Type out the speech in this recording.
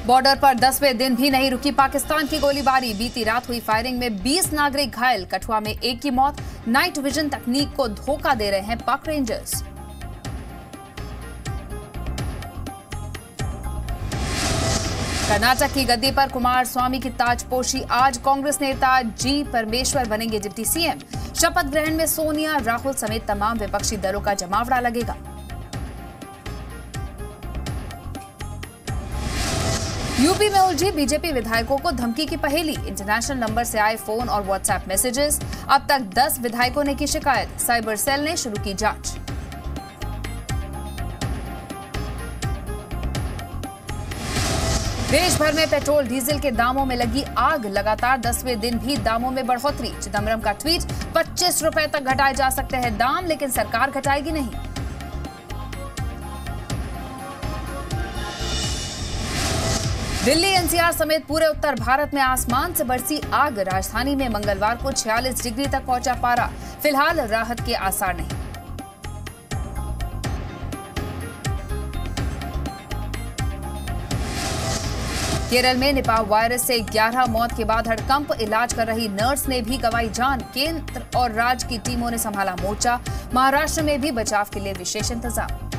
Border पर 10वें दिन भी नहीं रुकी पाकिस्तान की गोलीबारी। बीती रात हुई फायरिंग में 20 नागरिक घायल। कठुआ में एक की मौत। नाइट विजन तकनीक को धोखा दे रहे हैं पाक रेंजर्स। कर्नाटक की गद्दी पर कुमार स्वामी की ताजपोशी। आज कांग्रेस नेता जी परमेश्वर बनेंगे डिप्टी सीएम। शपथ ग्रहण में सोनिया, राहुल समेत तमाम विपक्षी दलों का जमावड़ा लगेगा। यूपी में उलझी बीजेपी विधायकों को धमकी की पहेली। इंटरनेशनल नंबर से आए फोन और व्हाट्सएप मैसेजेस। अब तक 10 विधायकों ने की शिकायत। साइबर सेल ने शुरू की जांच। देश भर में पेट्रोल डीजल के दामों में लगी आग। लगातार 10वें दिन भी दामों में बढ़ोतरी। चिदम्बरम का ट्वीट, 25 रुपए तक घटाए जा सकते हैं दाम, लेकिन सरकार घटाएगी नहीं। दिल्ली एनसीआर समेत पूरे उत्तर भारत में आसमान से बरसी आग। राजधानी में मंगलवार को 46 डिग्री तक पहुंचा पारा। फिलहाल राहत के आसार नहीं। केरल में निपाह वायरस से 11 मौत के बाद हड़कंप। इलाज कर रही नर्स ने भी गंवाई जान। केंद्र और राज्य की टीमों ने संभाला मोर्चा। महाराष्ट्र में भी बचाव के लिए विशेष इंतजाम।